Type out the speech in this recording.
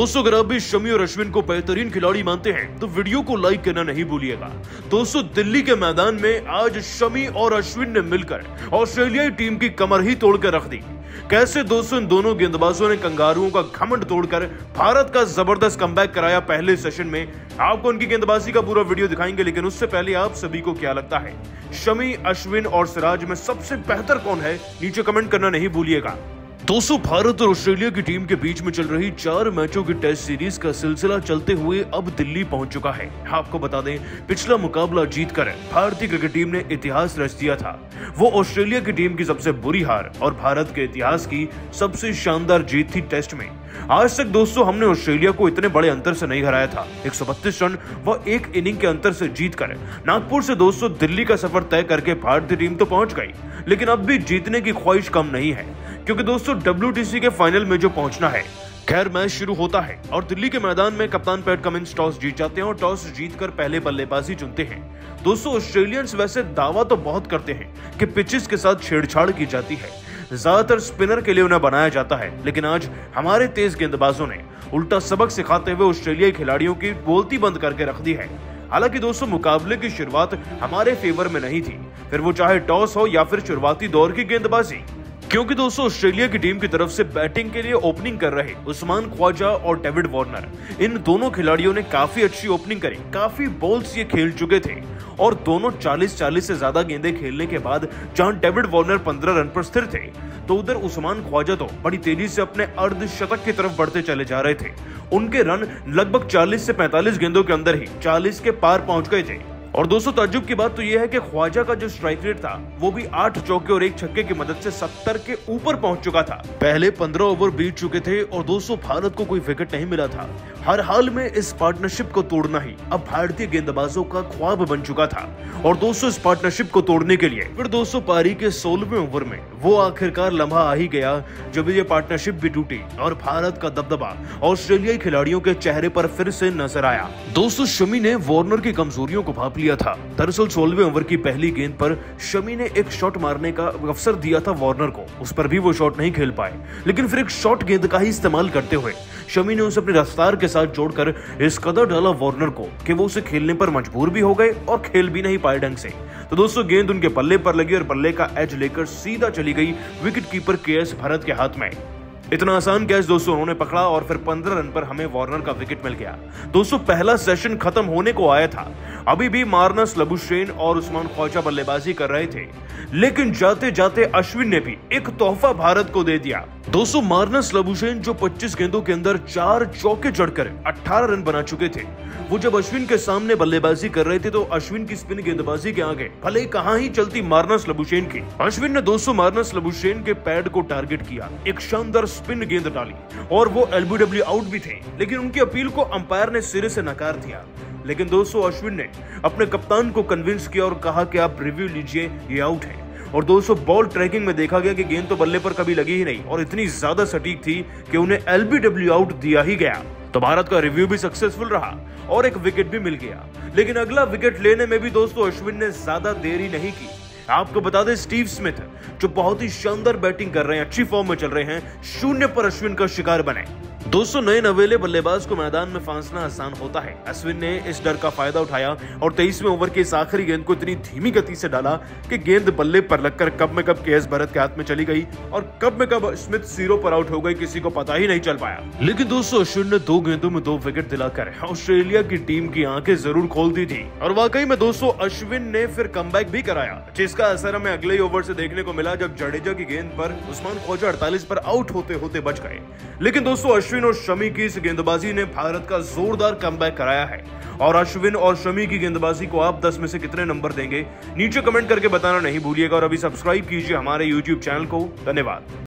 दोस्तों अगर आप भी शमी और अश्विन को बेहतरीन खिलाड़ी मानते हैं तो वीडियो को लाइक करना नहीं भूलिएगा। दोस्तों दिल्ली के मैदान में आज शमी और अश्विन ने मिलकर ऑस्ट्रेलियाई टीम की कमर ही तोड़ कर रख दी। कैसे दोस्तों इन दोनों गेंदबाजों ने कंगारुओं का घमंड तोड़कर भारत का जबरदस्त कमबैक कराया पहले सेशन में। आपको उनकी गेंदबाजी का पूरा वीडियो दिखाएंगे, लेकिन उससे पहले आप सभी को क्या लगता है शमी, अश्विन और सिराज में सबसे बेहतर कौन है, नीचे कमेंट करना नहीं भूलिएगा। दोस्तों भारत और ऑस्ट्रेलिया की टीम के बीच में चल रही 4 मैचों की टेस्ट सीरीज का सिलसिला चलते हुए अब दिल्ली पहुंच चुका है। आपको बता दें पिछला मुकाबला जीतकर भारतीय क्रिकेट टीम ने इतिहास रच दिया था। वो ऑस्ट्रेलिया की टीम की सबसे बुरी हार और भारत के इतिहास की सबसे शानदार जीत थी टेस्ट में। आज तक दोस्तों हमने ऑस्ट्रेलिया को इतने बड़े अंतर से नहीं हराया था। 132 रन व एक इनिंग के अंतर से जीतकर नागपुर से दोस्तों दिल्ली का सफर तय करके भारतीय टीम तो पहुंच गई, लेकिन अब भी जीतने की ख्वाहिश कम नहीं है, क्योंकि दोस्तों WTC के फाइनल में जो पहुंचना है। खैर मैच शुरू होता है और दिल्ली के मैदान में कप्तान पैट कमिंस टॉस जीत जाते हैं और टॉस जीतकर पहले बल्लेबाजी चुनते हैं। दोस्तों ऑस्ट्रेलियंस वैसे दावा तो बहुत करते हैं कि पिचेस के साथ छेड़छाड़ की जाती है, ज्यादातर स्पिनर के लिए उन्हें बनाया जाता है, लेकिन आज हमारे तेज गेंदबाजों ने उल्टा सबक सिखाते हुए ऑस्ट्रेलियाई खिलाड़ियों की बोलती बंद करके रख दी है। हालांकि दोस्तों मुकाबले की शुरुआत हमारे फेवर में नहीं थी, फिर वो चाहे टॉस हो या फिर शुरुआती दौर की गेंदबाजी, क्योंकि दोस्तों ऑस्ट्रेलिया की टीम की तरफ से बैटिंग के लिए ओपनिंग कर रहे उस्मान ख्वाजा और डेविड वार्नर, इन दोनों खिलाड़ियों ने काफी अच्छी ओपनिंग करी। काफी बॉल्स ये खेल चुके थे और दोनों 40 से ज्यादा गेंदें खेलने के बाद जहां डेविड वार्नर 15 रन पर स्थिर थे, तो उधर उस्मान ख्वाजा तो बड़ी तेजी से अपने अर्धशतक की तरफ बढ़ते चले जा रहे थे। उनके रन लगभग 40 से 45 गेंदों के अंदर ही 40 के पार पहुंच गए थे। और दोस्तों ताज्जुब की बात तो यह है कि ख्वाजा का जो स्ट्राइक रेट था वो भी 8 चौके और 1 छक्के की मदद से 70 के ऊपर पहुंच चुका था। पहले 15 ओवर बीत चुके थे और दोस्तों भारत को कोई विकेट नहीं मिला था। हर हाल में इस पार्टनरशिप को तोड़ना ही अब भारतीय गेंदबाजों का ख्वाब बन चुका था। और दोस्तों इस पार्टनरशिप को तोड़ने के लिए फिर दोस्तों पारी के 16वें ओवर में वो आखिरकार लम्हा आ ही गया जब ये पार्टनरशिप भी टूटी और भारत का दबदबा ऑस्ट्रेलियाई खिलाड़ियों के चेहरे पर फिर से नजर आया। दोस्तों शमी ने वार्नर की कमजोरियों को भांप लिया था। दरअसल 16वें ओवर की पहली गेंद पर शमी ने एक शॉट मारने का अवसर दिया था वार्नर को, उस पर भी वो शॉट नहीं खेल पाए, लेकिन फिर एक शॉट गेंद का ही इस्तेमाल करते हुए शमी ने उसे अपनी रफ्तार के साथ जोड़कर इस कदर डाला वार्नर को कि वो उसे खेलने पर मजबूर भी हो गए और खेल भी नहीं पाए ढंग से। तो दोस्तों गेंद उनके बल्ले पर लगी और बल्ले का एज लेकर सीधा चली गई विकेट कीपर KS भरत के हाथ में। इतना आसान कैच दोस्तों उन्होंने पकड़ा और फिर 15 रन पर हमें वार्नर का विकेट मिल गया। दोस्तों पहला सेशन खत्म होने को आया था, अभी भी मार्नस लबुशेन और उस्मान ख्वाजा बल्लेबाजी कर रहे थे, लेकिन जाते जाते अश्विन ने भी एक तोहफा भारत को दे दिया। दोस्तों मार्नस लबुशेन जो 25 गेंदों के अंदर 4 चौके जड़कर 18 रन बना चुके थे, वो जब अश्विन के सामने बल्लेबाजी कर रहे थे तो अश्विन की स्पिन गेंदबाजी के आगे भले ही कहां ही चलती मार्नस लबुशेन की। अश्विन ने दोस्तों मार्नस लबुशेन के पैड को टारगेट किया, एक शानदार स्पिन गेंद डाली और वो LBW आउट भी थे, लेकिन उनकी अपील को अंपायर ने सिरे से नकार दिया। लेकिन दोस्तों अश्विन ने अपने कप्तान को कन्विंस किया और कहा कि आप रिव्यू लीजिए, ये आउट है। और दोस्तों बॉल ट्रैकिंग में देखा गया कि गेंद तो बल्ले पर कभी लगी ही नहीं और इतनी ज्यादा सटीक थी कि उन्हें LBW आउट दिया ही गया। तो भारत का रिव्यू भी सक्सेसफुल रहा और एक विकेट भी मिल गया, लेकिन अगला विकेट लेने में भी दोस्तों अश्विन ने ज्यादा देरी नहीं की। आपको बता दें स्टीव स्मिथ जो बहुत ही शानदार बैटिंग कर रहे हैं, अच्छी फॉर्म में चल रहे हैं, 0 पर अश्विन का शिकार बने। दोस्तों नए नवेले बल्लेबाज को मैदान में फांसना आसान होता है। अश्विन ने इस डर का फायदा उठाया और 23वें ओवर की इस आखिरी गेंद को इतनी धीमी गति से डाला कि गेंद बल्ले पर लगकर कब में कब KS भरत के हाथ में चली गई और कब में कब स्मिथ 0 पर आउट हो गई, किसी को पता ही नहीं चल पाया। लेकिन दोस्तों अश्विन ने 2 गेंदों में 2 विकेट दिलाकर ऑस्ट्रेलिया की टीम की आंखें जरूर खोल दी थी। और वाकई में दोस्तों अश्विन ने फिर कमबैक भी कराया, जिसका असर हमें अगले ओवर से देखने को मिला जब जडेजा की गेंद पर उस्मान ख्वाजा 48 पर आउट होते होते बच गए। लेकिन दोस्तों अश्विन और शमी की इस गेंदबाजी ने भारत का जोरदार कमबैक कराया है। और अश्विन और शमी की गेंदबाजी को आप 10 में से कितने नंबर देंगे, नीचे कमेंट करके बताना नहीं भूलिएगा और अभी सब्सक्राइब कीजिए हमारे YouTube चैनल को। धन्यवाद।